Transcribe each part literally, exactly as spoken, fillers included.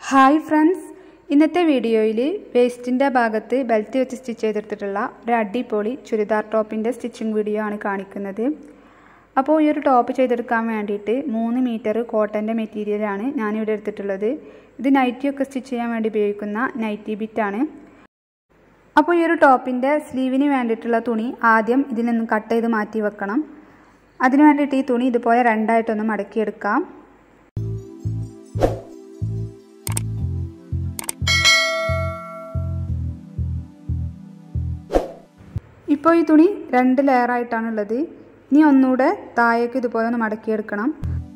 Hi friends, ഇന്നത്തെ വീഡിയോയിൽ വേസ്റ്റിൻ്റെ ഭാഗത്ത് ബെൽറ്റ് വെച്ച് സ്റ്റിച്ച് ചെയ്തെടുത്തിട്ടുള്ള ഒരു അടിപൊളി ചുരിദാർ ടോപ്പിൻ്റെ സ്റ്റിച്ചിങ് വീഡിയോ ആണ് കാണിക്കുന്നത്. അപ്പോൾ ഈ ഒരു ടോപ്പ് ചെയ്തെടുക്കാൻ വേണ്ടിയിട്ട് മൂന്ന് മീറ്റർ കോട്ടൻ്റെ മെറ്റീരിയലാണ് ഞാനിവിടെ എടുത്തിട്ടുള്ളത്. ഇത് നൈറ്റിയൊക്കെ സ്റ്റിച്ച് ചെയ്യാൻ വേണ്ടി ഉപയോഗിക്കുന്ന നൈറ്റി ബിറ്റാണ്. അപ്പോൾ ഈ ഒരു ടോപ്പിൻ്റെ സ്ലീവിന് വേണ്ടിയിട്ടുള്ള തുണി ആദ്യം ഇതിൽ നിന്ന് കട്ട് ചെയ്ത് മാറ്റി വെക്കണം. അതിന് വേണ്ടിയിട്ട് ഈ തുണി ഇതുപോലെ രണ്ടായിട്ടൊന്ന് മടക്കിയെടുക്കാം. ഇപ്പോൾ ഈ തുണി രണ്ട് ലെയറായിട്ടാണുള്ളത്. ഇനി ഒന്നുകൂടെ താഴേക്ക് ഇതുപോലെ ഒന്ന് മടക്കിയെടുക്കണം.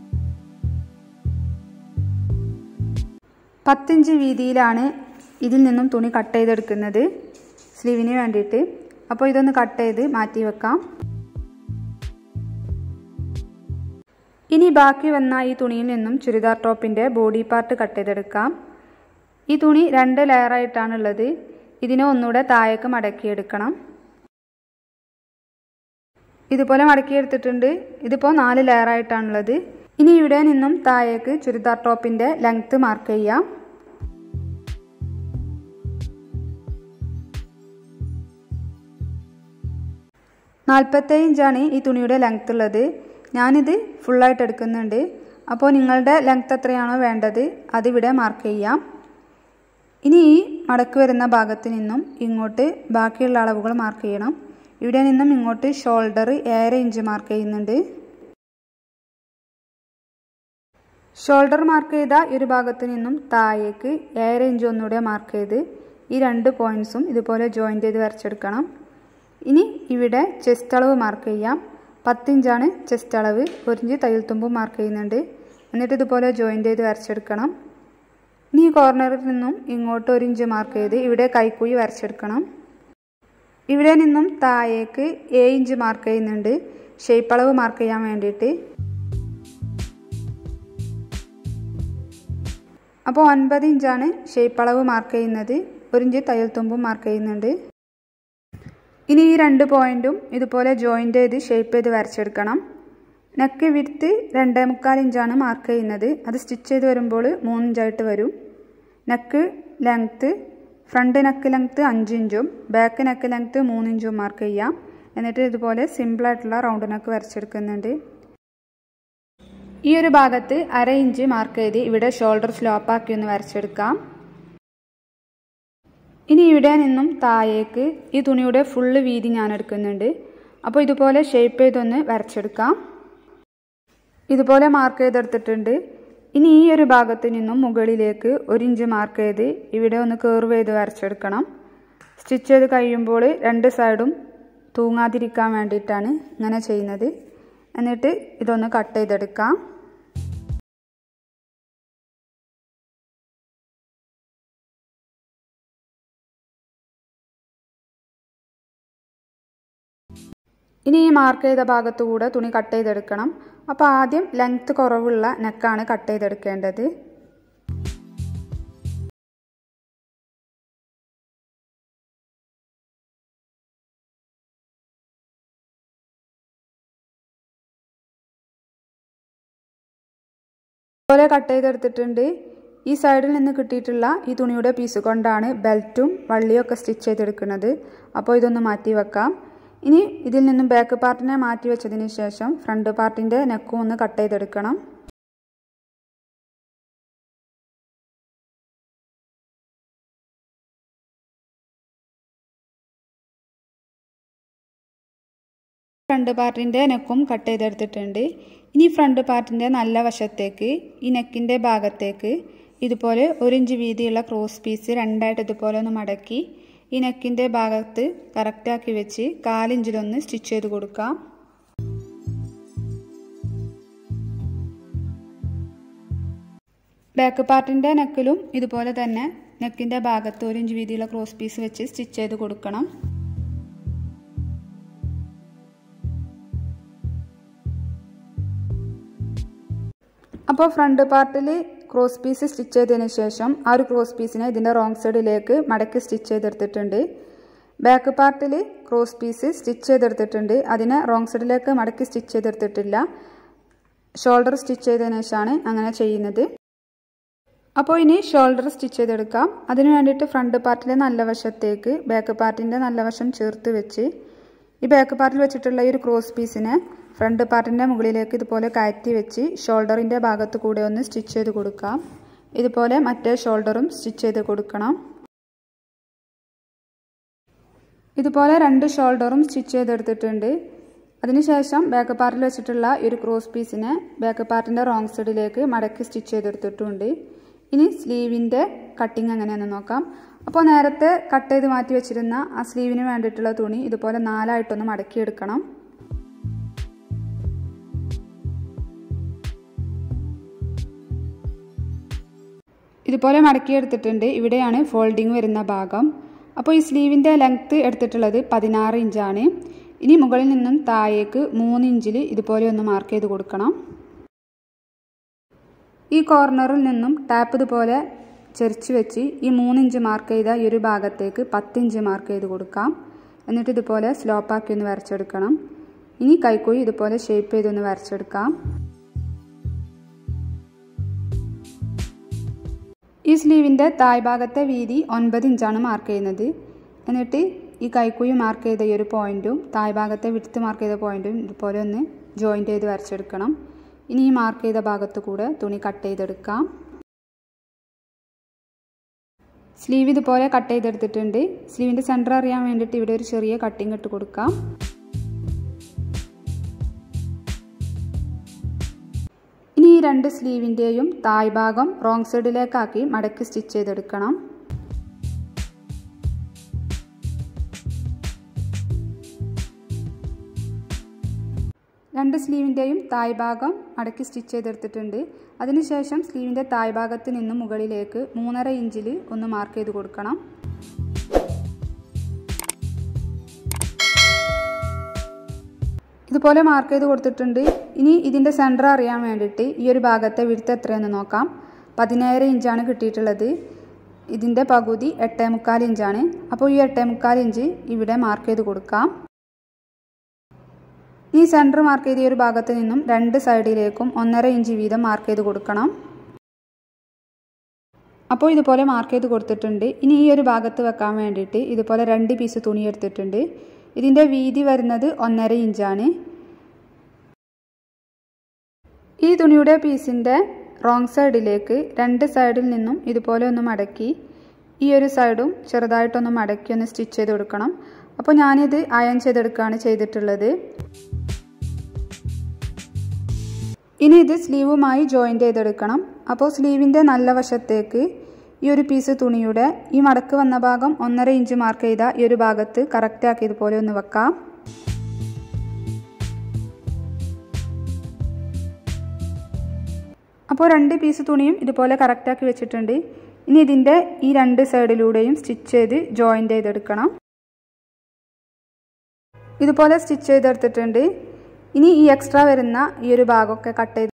പത്തിഞ്ച് വീതിയിലാണ് ഇതിൽ നിന്നും തുണി കട്ട് ചെയ്തെടുക്കുന്നത് സ്ലീവിന് വേണ്ടിയിട്ട്. അപ്പോൾ ഇതൊന്ന് കട്ട് ചെയ്ത് മാറ്റി വെക്കാം. ഇനി ബാക്കി വന്ന ഈ തുണിയിൽ നിന്നും ചുരിദാർ ടോപ്പിൻ്റെ ബോഡി പാർട്ട് കട്ട് ചെയ്തെടുക്കാം. ഈ തുണി രണ്ട് ലെയറായിട്ടാണുള്ളത്. ഇതിനെ ഒന്നുകൂടെ താഴേക്ക് മടക്കിയെടുക്കണം. ഇതുപോലെ മടക്കിയെടുത്തിട്ടുണ്ട്. ഇതിപ്പോൾ നാല് ലെയറായിട്ടാണുള്ളത്. ഇനി ഇവിടെ നിന്നും താഴേക്ക് ചുരിദാർ ടോപ്പിൻ്റെ ലെങ്ത്ത് മാർക്ക് ചെയ്യാം. നാൽപ്പത്തേഴ് ഇഞ്ചാണ് ഈ തുണിയുടെ ലെങ്ത്ത് ഉള്ളത്. ഞാനിത് ഫുള്ളായിട്ട് എടുക്കുന്നുണ്ട്. അപ്പോൾ നിങ്ങളുടെ ലെങ്ത്ത് എത്രയാണോ വേണ്ടത് അതിവിടെ മാർക്ക് ചെയ്യാം. ഇനി ഈ മടക്ക് വരുന്ന ഭാഗത്ത് നിന്നും ഇങ്ങോട്ട് ബാക്കിയുള്ള അളവുകൾ മാർക്ക് ചെയ്യണം. ഇവിടെ നിന്നും ഇങ്ങോട്ട് ഷോൾഡർ ഏഴര ഇഞ്ച് മാർക്ക് ചെയ്യുന്നുണ്ട്. ഷോൾഡർ മാർക്ക് ചെയ്ത ഈ ഒരു ഭാഗത്ത് നിന്നും താഴേക്ക് ഏഴര ഇഞ്ച് ഒന്നുകൂടെ മാർക്ക് ചെയ്ത് ഈ രണ്ട് പോയിൻറ്സും ഇതുപോലെ ജോയിൻ്റ് ചെയ്ത് വരച്ചെടുക്കണം. ഇനി ഇവിടെ ചെസ്റ്റ് അളവ് മാർക്ക് ചെയ്യാം. പത്തിഞ്ചാണ് ചെസ്റ്റ് അളവ്. ഒരു ഇഞ്ച് തയ്യൽ തുമ്പും മാർക്ക് ചെയ്യുന്നുണ്ട്. എന്നിട്ട് ഇതുപോലെ ജോയിൻ്റ് ചെയ്ത് വരച്ചെടുക്കണം. ഇനി ഈ കോർണറിൽ നിന്നും ഇങ്ങോട്ട് ഒരു ഇഞ്ച് മാർക്ക് ചെയ്ത് ഇവിടെ കൈക്കുഴി വരച്ചെടുക്കണം. ഇവിടെ നിന്നും താഴേക്ക് ഏഴ് ഇഞ്ച് മാർക്ക് ചെയ്യുന്നുണ്ട് ഷേപ്പ് അളവ് മാർക്ക് ചെയ്യാൻ വേണ്ടിയിട്ട്. അപ്പോൾ ഒൻപത് ഇഞ്ചാണ് ഷേപ്പ് അളവ് മാർക്ക് ചെയ്യുന്നത്. ഒരു ഇഞ്ച് തയ്യൽ തുമ്പും മാർക്ക് ചെയ്യുന്നുണ്ട്. ഇനി ഈ രണ്ട് പോയിൻറ്റും ഇതുപോലെ ജോയിൻ്റ് ചെയ്ത് ഷേപ്പ് ചെയ്ത് വരച്ചെടുക്കണം. നെക്ക് വിഡ്ത്ത് രണ്ടേ മുക്കാൽ ഇഞ്ചാണ് മാർക്ക് ചെയ്യുന്നത്. അത് സ്റ്റിച്ച് ചെയ്ത് വരുമ്പോൾ മൂന്നിഞ്ചായിട്ട് വരും. Neck length front neck length അഞ്ച് ഇഞ്ചും ബാക്ക് നെക്ക് ലെങ്ത്ത് മൂന്നിഞ്ചും മാർക്ക് ചെയ്യാം. എന്നിട്ട് ഇതുപോലെ സിമ്പിളായിട്ടുള്ള റൗണ്ട് നെക്ക് വരച്ചെടുക്കുന്നുണ്ട്. ഈ ഒരു ഭാഗത്ത് അര ഇഞ്ച് മാർക്ക് ചെയ്ത് ഇവിടെ ഷോൾഡർ സ്ലോപ്പാക്കി ഒന്ന് വരച്ചെടുക്കാം. ഇനി ഇവിടെ നിന്നും താഴേക്ക് ഈ തുണിയുടെ ഫുള്ള് വീതി ഞാൻ എടുക്കുന്നുണ്ട്. അപ്പോൾ ഇതുപോലെ ഷേപ്പ് ചെയ്തൊന്ന് വരച്ചെടുക്കാം. ഇതുപോലെ മാർക്ക് ചെയ്തെടുത്തിട്ടുണ്ട്. ഇനി ഈ ഒരു ഭാഗത്ത് നിന്നും മുകളിലേക്ക് ഒരു ഇഞ്ച് മാർക്ക് ചെയ്ത് ഇവിടെ ഒന്ന് കർവ് ചെയ്ത് വരച്ചെടുക്കണം. സ്റ്റിച്ച് ചെയ്ത് കഴിയുമ്പോൾ രണ്ട് സൈഡും തൂങ്ങാതിരിക്കാൻ വേണ്ടിയിട്ടാണ് ഇങ്ങനെ ചെയ്യുന്നത്. എന്നിട്ട് ഇതൊന്ന് കട്ട് ചെയ്തെടുക്കാം. ഇനി ഈ മാർക്ക് ചെയ്ത ഭാഗത്തു കൂടെ തുണി കട്ട് ചെയ്തെടുക്കണം. അപ്പോൾ ആദ്യം ലെങ്ത്ത് കുറവുള്ള നെക്കാണ് കട്ട് ചെയ്തെടുക്കേണ്ടത്. ഇതുപോലെ കട്ട് ചെയ്തെടുത്തിട്ടുണ്ട്. ഈ സൈഡിൽ നിന്ന് കിട്ടിയിട്ടുള്ള ഈ തുണിയുടെ പീസ് കൊണ്ടാണ് ബെൽറ്റും വള്ളിയും ഒക്കെ സ്റ്റിച്ച് ചെയ്തെടുക്കുന്നത്. അപ്പോൾ ഇതൊന്ന് മാറ്റി വെക്കാം. ഇനി ഇതിൽ നിന്നും ബാക്ക് പാർട്ടിനെ മാറ്റി വെച്ചതിന് ശേഷം ഫ്രണ്ട് പാർട്ടിൻ്റെ നെക്കും ഒന്ന് കട്ട് ചെയ്തെടുക്കണം. ഫ്രണ്ട് പാർട്ടിൻ്റെ നെക്കും കട്ട് ചെയ്തെടുത്തിട്ടുണ്ട്. ഇനി ഫ്രണ്ട് പാർട്ടിൻ്റെ നല്ല വശത്തേക്ക് ഈ നെക്കിൻ്റെ ഭാഗത്തേക്ക് ഇതുപോലെ ഒരു ഇഞ്ച് വീതിയുള്ള ക്രോസ് പീസ് രണ്ടായിട്ട് ഇതുപോലെ ഒന്ന് മടക്കി ഈ നെക്കിൻ്റെ ഭാഗത്ത് കറക്റ്റാക്കി വെച്ച് കാലിഞ്ചിലൊന്ന് സ്റ്റിച്ച് ചെയ്ത് കൊടുക്കാം. ബാക്ക് പാർട്ടിൻ്റെ നെക്കിലും ഇതുപോലെ തന്നെ നെക്കിൻ്റെ ഭാഗത്ത് ഒരു ഇഞ്ച് വീതിയുള്ള ക്രോസ് പീസ് വെച്ച് സ്റ്റിച്ച് ചെയ്ത് കൊടുക്കണം. അപ്പോൾ ഫ്രണ്ട് പാർട്ടിൽ ക്രോസ് പീസ് സ്റ്റിച്ച് ചെയ്തതിന് ശേഷം ആ ഒരു ക്രോസ് പീസിനെ ഇതിൻ്റെ റോങ് സൈഡിലേക്ക് മടക്കി സ്റ്റിച്ച് ചെയ്തെടുത്തിട്ടുണ്ട്. ബാക്ക് പാർട്ടിൽ ക്രോസ് പീസ് സ്റ്റിച്ച് ചെയ്തെടുത്തിട്ടുണ്ട്. അതിനെ റോങ് സൈഡിലേക്ക് മടക്കി സ്റ്റിച്ച് ചെയ്തെടുത്തിട്ടില്ല. ഷോൾഡർ സ്റ്റിച്ച് ചെയ്തതിന് ശേഷമാണ് അങ്ങനെ ചെയ്യുന്നത്. അപ്പോൾ ഇനി ഷോൾഡർ സ്റ്റിച്ച് ചെയ്തെടുക്കാം. അതിന് വേണ്ടിയിട്ട് ഫ്രണ്ട് പാർട്ടിലെ നല്ല വശത്തേക്ക് ബാക്ക് പാർട്ടിൻ്റെ നല്ല വശം ചേർത്ത് വെച്ച് ഈ ബാക്ക് പാർട്ടിൽ വെച്ചിട്ടുള്ള ഈ ഒരു ക്രോസ് പീസിനെ ഫ്രണ്ട് പാർട്ടിൻ്റെ മുകളിലേക്ക് ഇതുപോലെ കയറ്റി വെച്ച് ഷോൾഡറിൻ്റെ ഭാഗത്ത് കൂടെ ഒന്ന് സ്റ്റിച്ച് ചെയ്ത് കൊടുക്കാം. ഇതുപോലെ മറ്റേ ഷോൾഡറും സ്റ്റിച്ച് ചെയ്ത് കൊടുക്കണം. ഇതുപോലെ രണ്ട് ഷോൾഡറും സ്റ്റിച്ച് ചെയ്തെടുത്തിട്ടുണ്ട്. അതിനുശേഷം ബാക്ക് പാർട്ടിൽ വെച്ചിട്ടുള്ള ഈ ഒരു ക്രോസ് പീസിനെ ബാക്ക് പാർട്ടിൻ്റെ റോങ് സൈഡിലേക്ക് മടക്കി സ്റ്റിച്ച് ചെയ്തെടുത്തിട്ടുണ്ട്. ഇനി സ്ലീവിൻ്റെ കട്ടിങ് എങ്ങനെയാണെന്ന് നോക്കാം. അപ്പോൾ നേരത്തെ കട്ട് ചെയ്ത് മാറ്റി വെച്ചിരുന്ന ആ സ്ലീവിന് വേണ്ടിയിട്ടുള്ള തുണി ഇതുപോലെ നാലായിട്ടൊന്ന് മടക്കിയെടുക്കണം. ഇതുപോലെ മടക്കിയെടുത്തിട്ടുണ്ട്. ഇവിടെയാണ് ഫോൾഡിങ് വരുന്ന ഭാഗം. അപ്പോൾ ഈ സ്ലീവിൻ്റെ ലെങ്ത്ത് എടുത്തിട്ടുള്ളത് പതിനാറ് ഇഞ്ചാണ്. ഇനി മുകളിൽ നിന്നും താഴേക്ക് മൂന്ന് ഇഞ്ചിൽ ഇതുപോലെ ഒന്ന് മാർക്ക് ചെയ്ത് കൊടുക്കണം. ഈ കോർണറിൽ നിന്നും ടാപ്പ് ഇതുപോലെ ചെരിച്ച് വെച്ച് ഈ മൂന്നിഞ്ച് മാർക്ക് ചെയ്ത ഈ ഒരു ഭാഗത്തേക്ക് പത്തിഞ്ച് മാർക്ക് ചെയ്ത് കൊടുക്കാം. എന്നിട്ട് ഇതുപോലെ സ്ലോപ്പാക്കി ഒന്ന് വരച്ചെടുക്കണം. ഇനി കൈക്കുഴി ഇതുപോലെ ഷേപ്പ് ചെയ്തൊന്ന് വരച്ചെടുക്കാം. ഈ സ്ലീവിൻ്റെ താഴ്ഭാഗത്തെ വീതി ഒൻപത് ഇഞ്ചാണ് മാർക്ക് ചെയ്യുന്നത്. എന്നിട്ട് ഈ കൈക്കുഴി മാർക്ക് ചെയ്ത ഈ ഒരു പോയിൻറ്റും താഴ്ഭാഗത്തെ വിഡ്ത്ത് മാർക്ക് ചെയ്ത പോയിൻറ്റും ഇതുപോലെ ഒന്ന് ജോയിൻറ്റ് ചെയ്ത് വരച്ചെടുക്കണം. ഇനി ഈ മാർക്ക് ചെയ്ത ഭാഗത്ത് കൂടെ തുണി കട്ട് ചെയ്തെടുക്കാം. സ്ലീവ് ഇതുപോലെ കട്ട് ചെയ്തെടുത്തിട്ടുണ്ട്. സ്ലീവിൻ്റെ സെൻറ്റർ അറിയാൻ വേണ്ടിയിട്ട് ഇവിടെ ഒരു ചെറിയ കട്ടിങ് ഇട്ട് കൊടുക്കാം. ഇനി ഈ രണ്ട് സ്ലീവിൻ്റെയും താഴ്ഭാഗം റോങ് സൈഡിലേക്കാക്കി മടക്കി സ്റ്റിച്ച് ചെയ്തെടുക്കണം. രണ്ട് സ്ലീവിൻ്റെയും താഴ്ഭാഗം മടക്കി സ്റ്റിച്ച് ചെയ്തെടുത്തിട്ടുണ്ട്. അതിനുശേഷം സ്ലീവിൻ്റെ താഴ്ഭാഗത്ത് നിന്നും മുകളിലേക്ക് മൂന്നര ഇഞ്ചിൽ ഒന്ന് മാർക്ക് ചെയ്ത് കൊടുക്കണം. ഇതുപോലെ മാർക്ക് ചെയ്ത് കൊടുത്തിട്ടുണ്ട്. ഇനി ഇതിൻ്റെ സെൻറ്റർ അറിയാൻ വേണ്ടിയിട്ട് ഈ ഒരു ഭാഗത്തെ വിഡ്ത്ത് എത്രയെന്ന് നോക്കാം. പതിനേഴ് ഇഞ്ചാണ് കിട്ടിയിട്ടുള്ളത്. ഇതിൻ്റെ പകുതി എട്ടേ മുക്കാൽ ഇഞ്ചാണ്. അപ്പോൾ ഈ എട്ടേ മുക്കാൽ ഇഞ്ച് ഇവിടെ മാർക്ക് ചെയ്ത് കൊടുക്കാം. ഈ സെൻറ്റർ മാർക്ക് ചെയ്ത ഈ ഒരു ഭാഗത്ത് നിന്നും രണ്ട് സൈഡിലേക്കും ഒന്നര ഇഞ്ച് വീതം മാർക്ക് ചെയ്ത് കൊടുക്കണം. അപ്പോൾ ഇതുപോലെ മാർക്ക് ചെയ്ത് കൊടുത്തിട്ടുണ്ട്. ഇനി ഈ ഒരു ഭാഗത്ത് വെക്കാൻ വേണ്ടിയിട്ട് ഇതുപോലെ രണ്ട് പീസ് തുണി എടുത്തിട്ടുണ്ട്. ഇതിൻ്റെ വീതി വരുന്നത് ഒന്നര ഇഞ്ചാണ്. ഈ തുണിയുടെ പീസിൻ്റെ റോങ് സൈഡിലേക്ക് രണ്ട് സൈഡിൽ നിന്നും ഇതുപോലെ ഒന്ന് മടക്കി ഈ ഒരു സൈഡും ചെറുതായിട്ടൊന്ന് മടക്കി ഒന്ന് സ്റ്റിച്ച് ചെയ്ത് കൊടുക്കണം. അപ്പോൾ ഞാനിത് അയൺ ചെയ്തെടുക്കുകയാണ് ചെയ്തിട്ടുള്ളത്. ഇനി ഇത് സ്ലീവുമായി ജോയിൻ്റ് ചെയ്തെടുക്കണം. അപ്പോൾ സ്ലീവിൻ്റെ നല്ല വശത്തേക്ക് ഈ ഒരു പീസ് തുണിയുടെ ഈ മടക്ക് വന്ന ഭാഗം ഒന്നര ഇഞ്ച് മാർക്ക് ചെയ്ത ഈ ഒരു ഭാഗത്ത് കറക്റ്റാക്കി ഇതുപോലെ ഒന്ന് വെക്കാം. അപ്പോൾ രണ്ട് പീസ് തുണിയും ഇതുപോലെ കറക്റ്റാക്കി വെച്ചിട്ടുണ്ട്. ഇനി ഇതിൻ്റെ ഈ രണ്ട് സൈഡിലൂടെയും സ്റ്റിച്ച് ചെയ്ത് ജോയിൻ്റ് ചെയ്തെടുക്കണം. ഇതുപോലെ സ്റ്റിച്ച് ചെയ്തെടുത്തിട്ടുണ്ട്. ഇനി ഈ എക്സ്ട്രാ വരുന്ന ഈ ഒരു ഭാഗമൊക്കെ കട്ട് ചെയ്ത്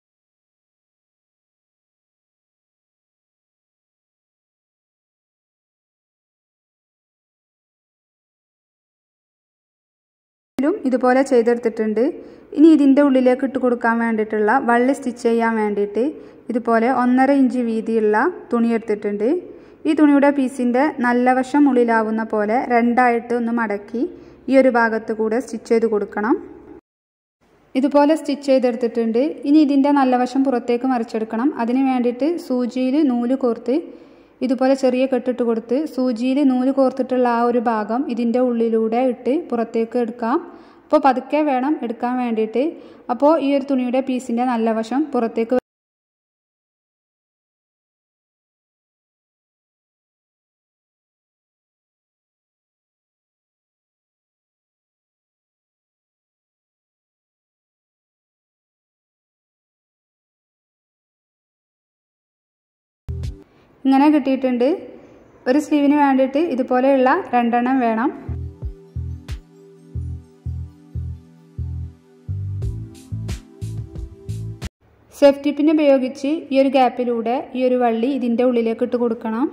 ഇതുപോലെ ചെയ്തെടുത്തിട്ടുണ്ട്. ഇനി ഇതിൻ്റെ ഉള്ളിലേക്ക് ഇട്ട് കൊടുക്കാൻ വേണ്ടിയിട്ടുള്ള വള്ളി സ്റ്റിച്ച് ചെയ്യാൻ വേണ്ടിയിട്ട് ഇതുപോലെ ഒന്നര ഇഞ്ച് വീതിയുള്ള തുണി എടുത്തിട്ടുണ്ട്. ഈ തുണിയുടെ പീസിൻ്റെ നല്ല വശം ഉള്ളിലാവുന്ന പോലെ രണ്ടായിട്ട് ഒന്ന് മടക്കി ഈ ഒരു ഭാഗത്ത് കൂടെ സ്റ്റിച്ച് ചെയ്ത് കൊടുക്കണം. ഇതുപോലെ സ്റ്റിച്ച് ചെയ്തെടുത്തിട്ടുണ്ട്. ഇനി ഇതിൻ്റെ നല്ല വശം പുറത്തേക്ക് മറിച്ചെടുക്കണം. അതിന് വേണ്ടിയിട്ട് സൂചിയിൽ നൂല് കോർത്ത് ഇതുപോലെ ചെറിയ കെട്ടിട്ട് കൊടുത്ത് സൂചിയിൽ നൂല് കോർത്തിട്ടുള്ള ആ ഒരു ഭാഗം ഇതിൻ്റെ ഉള്ളിലൂടെ ഇട്ട് പുറത്തേക്ക് എടുക്കാം. അപ്പോൾ പതുക്കെ വേണം എടുക്കാൻ വേണ്ടിയിട്ട്. അപ്പോൾ ഈ ഒരു തുണിയുടെ പീസിൻ്റെ നല്ല വശം പുറത്തേക്ക് ഇങ്ങനെ കിട്ടിയിട്ടുണ്ട്. ഒരു സ്ലീവിന് വേണ്ടിയിട്ട് ഇതുപോലെയുള്ള രണ്ടെണ്ണം വേണം. സേഫ്റ്റി പിൻ ഉപയോഗിച്ച് ഈ ഒരു ഗ്യാപ്പിലൂടെ ഈ ഒരു വള്ളി ഇതിൻ്റെ ഉള്ളിലേക്ക് ഇട്ട് കൊടുക്കണം.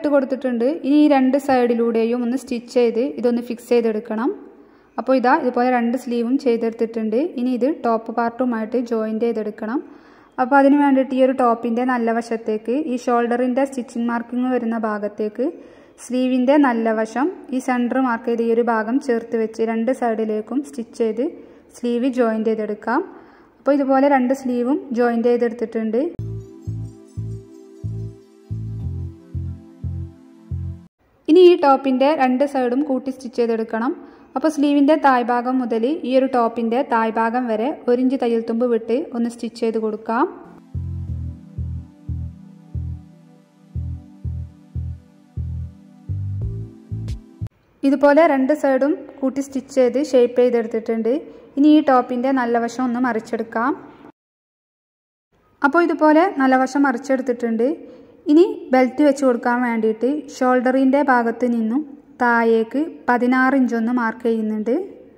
ഇട്ട് കൊടുത്തിട്ടുണ്ട്. ഇനി ഈ രണ്ട് സൈഡിലൂടെയും ഒന്ന് സ്റ്റിച്ച് ചെയ്ത് ഇതൊന്ന് ഫിക്സ് ചെയ്തെടുക്കണം. അപ്പോൾ ഇതാ ഇതുപോലെ രണ്ട് സ്ലീവും ചെയ്തെടുത്തിട്ടുണ്ട്. ഇനി ഇത് ടോപ്പ് പാർട്ടുമായിട്ട് ജോയിൻ്റ് ചെയ്തെടുക്കണം. അപ്പോൾ അതിന് വേണ്ടിയിട്ട് ഈ ഒരു ടോപ്പിൻ്റെ നല്ല വശത്തേക്ക് ഈ ഷോൾഡറിൻ്റെ സ്റ്റിച്ചിങ് മാർക്കിങ് വരുന്ന ഭാഗത്തേക്ക് സ്ലീവിൻ്റെ നല്ല വശം ഈ സെൻറ്റർ മാർക്ക് ചെയ്ത് ഈ ഒരു ഭാഗം ചേർത്ത് വെച്ച് രണ്ട് സൈഡിലേക്കും സ്റ്റിച്ച് ചെയ്ത് സ്ലീവ് ജോയിൻ്റ് ചെയ്തെടുക്കാം. അപ്പോൾ ഇതുപോലെ രണ്ട് സ്ലീവും ജോയിൻ്റ് ചെയ്തെടുത്തിട്ടുണ്ട്. ഇനി ഈ ടോപ്പിൻ്റെ രണ്ട് സൈഡും കൂട്ടി സ്റ്റിച്ച് ചെയ്തെടുക്കണം. അപ്പോൾ സ്ലീവിൻ്റെ തായ്ഭാഗം മുതൽ ഈ ഒരു ടോപ്പിൻ്റെ തായ്ഭാഗം വരെ ഒരു ഇഞ്ച് തയ്യൽ തുമ്പ് വിട്ട് ഒന്ന് സ്റ്റിച്ച് ചെയ്ത് കൊടുക്കാം. ഇതുപോലെ രണ്ട് സൈഡും കൂട്ടി സ്റ്റിച്ച് ചെയ്ത് ഷേപ്പ് ചെയ്തെടുത്തിട്ടുണ്ട്. ഇനി ഈ ടോപ്പിൻ്റെ നല്ല വശം ഒന്ന് മറിച്ചെടുക്കാം. അപ്പോൾ ഇതുപോലെ നല്ല വശം മറിച്ചെടുത്തിട്ടുണ്ട്. ഇനി ബെൽറ്റ് വെച്ച് കൊടുക്കാൻ വേണ്ടിയിട്ട് ഷോൾഡറിൻ്റെ ഭാഗത്ത് നിന്നും താഴേക്ക് പതിനാറ് ഇഞ്ചൊന്ന് മാർക്ക് ചെയ്യുന്നുണ്ട്.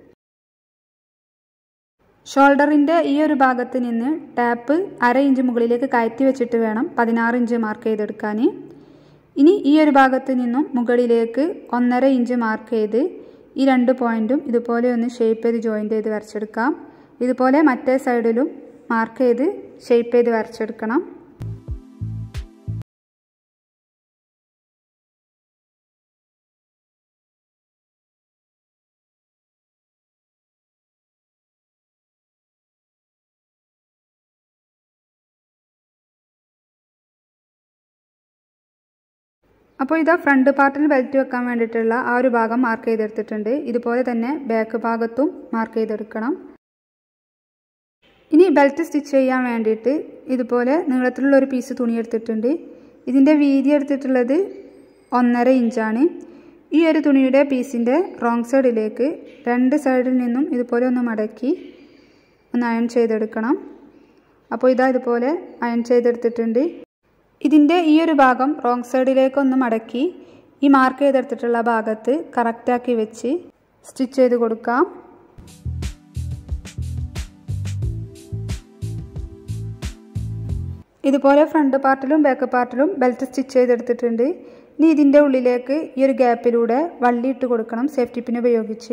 ഷോൾഡറിൻ്റെ ഈ ഒരു ഭാഗത്ത് നിന്ന് ടാപ്പ് അര ഇഞ്ച് മുകളിലേക്ക് കയറ്റി വെച്ചിട്ട് വേണം പതിനാറ് ഇഞ്ച് മാർക്ക് ചെയ്തെടുക്കാൻ. ഇനി ഈ ഒരു ഭാഗത്ത് നിന്നും മുകളിലേക്ക് ഒന്നര ഇഞ്ച് മാർക്ക് ചെയ്ത് ഈ രണ്ട് പോയിൻറ്റും ഇതുപോലെ ഒന്ന് ഷേപ്പ് ചെയ്ത് ജോയിൻ്റ് ചെയ്ത് വരച്ചെടുക്കാം. ഇതുപോലെ മറ്റേ സൈഡിലും മാർക്ക് ചെയ്ത് ഷേപ്പ് ചെയ്ത് വരച്ചെടുക്കണം. അപ്പോൾ ഇതാ ഫ്രണ്ട് പാർട്ടിൽ ബെൽറ്റ് വെക്കാൻ വേണ്ടിയിട്ടുള്ള ആ ഒരു ഭാഗം മാർക്ക് ചെയ്തെടുത്തിട്ടുണ്ട്. ഇതുപോലെ തന്നെ ബാക്ക് ഭാഗത്തും മാർക്ക് ചെയ്തെടുക്കണം. ഇനി ബെൽറ്റ് സ്റ്റിച്ച് ചെയ്യാൻ വേണ്ടിയിട്ട് ഇതുപോലെ നീളത്തിലുള്ള ഒരു പീസ് തുണി എടുത്തിട്ടുണ്ട്. ഇതിൻ്റെ വീതി എടുത്തിട്ടുള്ളത് ഒന്നര ഇഞ്ചാണ്. ഈ ഒരു തുണിയുടെ പീസിൻ്റെ റോങ് സൈഡിലേക്ക് രണ്ട് സൈഡിൽ നിന്നും ഇതുപോലെ ഒന്ന് മടക്കി ഒന്ന് അയൺ ചെയ്തെടുക്കണം. അപ്പോൾ ഇതാ ഇതുപോലെ അയൺ ചെയ്തെടുത്തിട്ടുണ്ട്. ഇതിൻ്റെ ഈ ഒരു ഭാഗം റോങ് സൈഡിലേക്കൊന്ന് മടക്കി ഈ മാർക്ക് ചെയ്തെടുത്തിട്ടുള്ള ഭാഗത്ത് കറക്റ്റാക്കി വെച്ച് സ്റ്റിച്ച് ചെയ്ത് കൊടുക്കാം. ഇതുപോലെ ഫ്രണ്ട് പാർട്ടിലും ബാക്ക് പാർട്ടിലും ബെൽറ്റ് സ്റ്റിച്ച് ചെയ്തെടുത്തിട്ടുണ്ട്. ഇനി ഇതിൻ്റെ ഉള്ളിലേക്ക് ഈ ഒരു ഗ്യാപ്പിലൂടെ വള്ളി ഇട്ട് കൊടുക്കണം സേഫ്റ്റി പിൻ ഉപയോഗിച്ച്.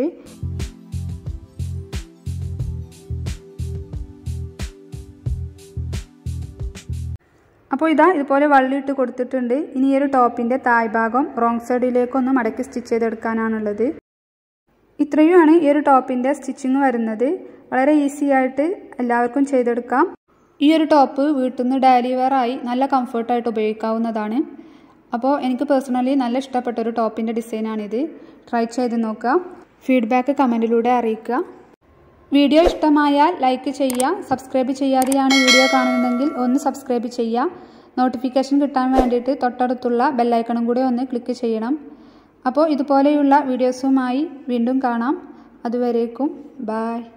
അപ്പോൾ ഇതാ ഇതുപോലെ വള്ളിയിട്ട് കൊടുത്തിട്ടുണ്ട്. ഇനി ഈ ഒരു ടോപ്പിൻ്റെ തായ്ഭാഗം റോങ് സൈഡിലേക്കൊന്ന് മടക്കി സ്റ്റിച്ച് ചെയ്തെടുക്കാനാണുള്ളത്. ഇത്രയുമാണ് ഈ ഒരു ടോപ്പിൻ്റെ സ്റ്റിച്ചിങ് വരുന്നത്. വളരെ ഈസി ആയിട്ട് എല്ലാവർക്കും ചെയ്തെടുക്കാം. ഈ ഒരു ടോപ്പ് വീട്ടിൽ നിന്ന് ഡെയിലി വെയർ ആയി നല്ല കംഫർട്ടായിട്ട് ഉപയോഗിക്കാവുന്നതാണ്. അപ്പോൾ എനിക്ക് പേഴ്സണലി നല്ല ഇഷ്ടപ്പെട്ട ഒരു ടോപ്പിൻ്റെ ഡിസൈനാണിത്. ട്രൈ ചെയ്ത് നോക്കുക. ഫീഡ്ബാക്ക് കമൻറ്റിലൂടെ അറിയിക്കുക. വീഡിയോ ഇഷ്ടമായാൽ ലൈക്ക് ചെയ്യുക. സബ്സ്ക്രൈബ് ചെയ്യാതെയാണ് വീഡിയോ കാണുന്നതെങ്കിൽ ഒന്ന് സബ്സ്ക്രൈബ് ചെയ്യുക. നോട്ടിഫിക്കേഷൻ കിട്ടാൻ വേണ്ടിയിട്ട് തൊട്ടടുത്തുള്ള ബെല്ലൈക്കണും കൂടെ ഒന്ന് ക്ലിക്ക് ചെയ്യണം. അപ്പോൾ ഇതുപോലെയുള്ള വീഡിയോസുമായി വീണ്ടും കാണാം. അതുവരേക്കും ബൈ.